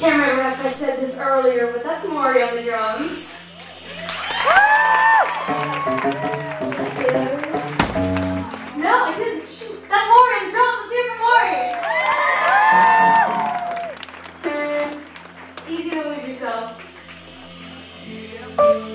Can't remember if I said this earlier, but that's Maury on the drums. Did I say that earlier? No, I didn't. Shoot. That's Maury on the drums. Let's hear it for Maury. It's easy to lose yourself.